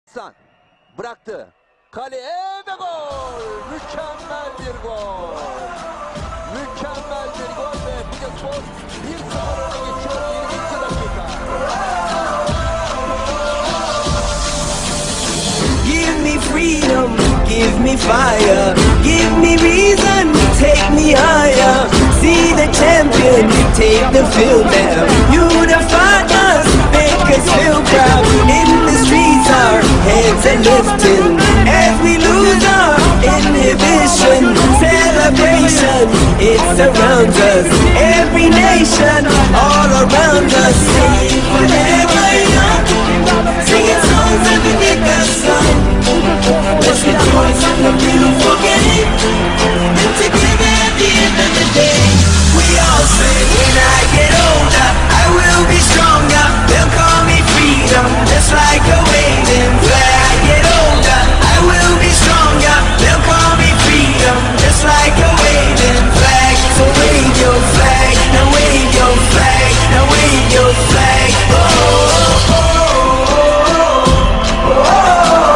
San bıraktı. Kaleye ve gol! Mükemmel bir gol! Mükemmel bir gol ve Bucaspor 1-0 öne geçiyor 22 dakika. Give me freedom, give me fire, give me reason, take me higher. See the champion, take the field now. Unify us, make us feel proud. In the streets our heads are lifting as we lose our inhibition. Celebration, it surrounds us. Every nation, all around us. Sing forever young, singing songs underneath the sun. Let's rejoice in the beautiful game, and together at the end of the day, we all say, when I get older, I will be stronger. They'll call me freedom, just like a waving flag. I get older, I will be stronger. They'll call me freedom, just like a waving flag. So wave your flag, now wave your flag, now wave your flag. Oh, oh, oh, oh, oh, oh.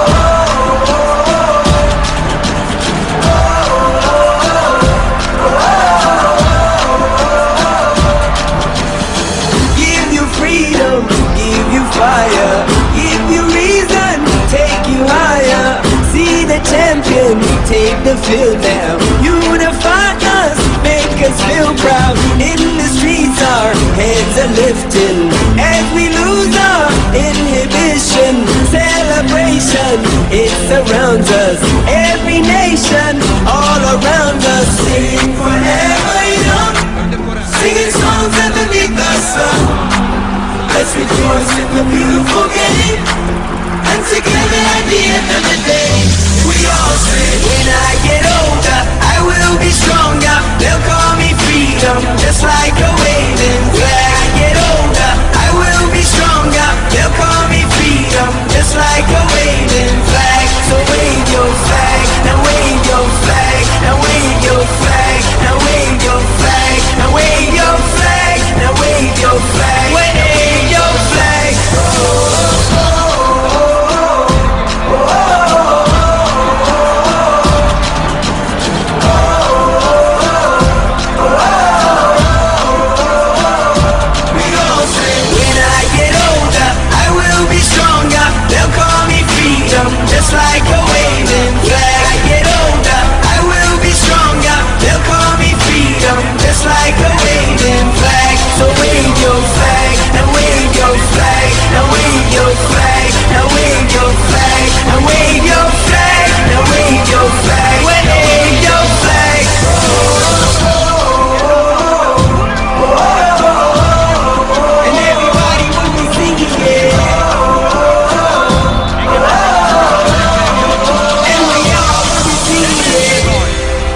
Fire, give you reason, take you higher. See the champion, take the field now. Unify us, make us feel proud. In the streets our heads are lifting as we lose our inhibition. Celebration, it surrounds us. Every nation, all around us. Sing forever young, singing songs underneath the sun. Let's rejoice in the beautiful game, and together at the end of the day, we all say, when I get older, I will be stronger. They'll call me freedom, just like a waving flag. I get older, I will be stronger. They'll call me freedom, just like a waving flag. So wave your flag, now wave your flag, now wave your flag, now wave your flag, now wave your flag, now wave your flag. Wave your flag. Oh, oh, oh, oh, oh. We all say, when I get older, I will be stronger. They'll call me freedom, just like a waving flag. I get older, I will be stronger. They'll call me freedom, just like a waving flag. So wave your flag, now wave your flag, now wave your flag, now wave your flag, now wave your flag, now wave your flag, wave your flag. And everybody will be singing, yeah. And we all will be singing, yeah.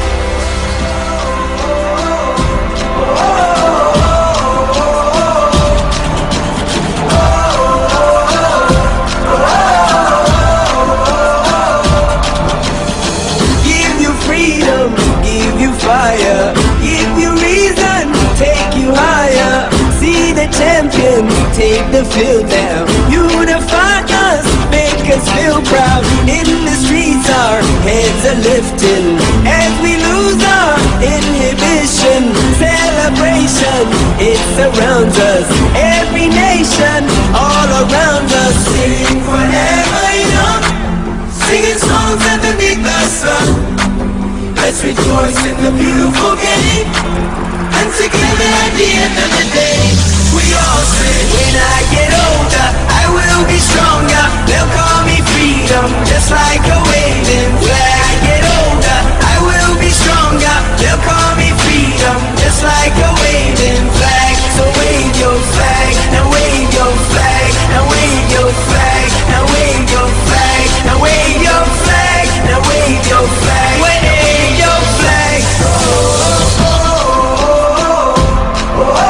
Fire, give you reason, take you higher. See the champion, take the field now. Unify us, make us feel proud. In the streets our heads are lifting as we lose our inhibition. Celebration, it surrounds us. Every nation, all around us. Sing forever young, singing songs underneath the sun. Let's rejoice in the beautiful game, and together at the end of the day, we all say, when I get older, I will be stronger. They'll call me freedom, just like a waving flag. I get older, I will be stronger. They'll call me freedom, just like a waving flag. So wave your flag, now wave your flag, now wave your flag, now wave your flag, now wave your flag, now wave your flag, wave your flag. Oh, oh, oh, oh, oh,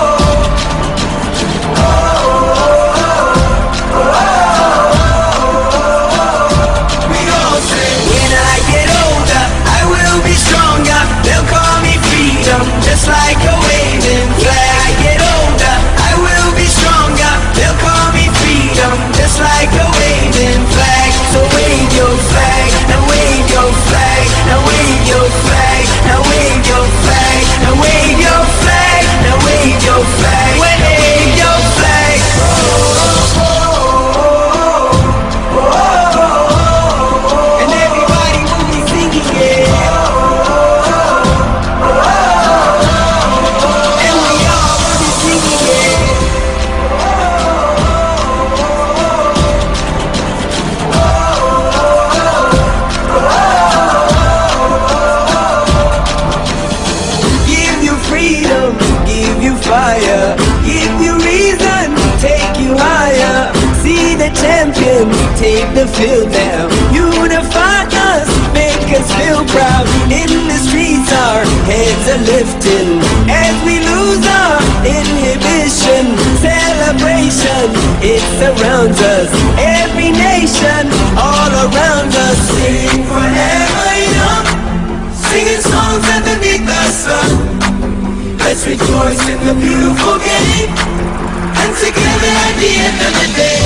oh, oh, oh, oh. take the field now. Unify us, make us feel proud. In the streets our heads are lifting as we lose our inhibition. Celebration, it surrounds us. Every nation, all around us. Sing forever young, singing songs underneath the sun. Let's rejoice in the beautiful game, and together at the end of the day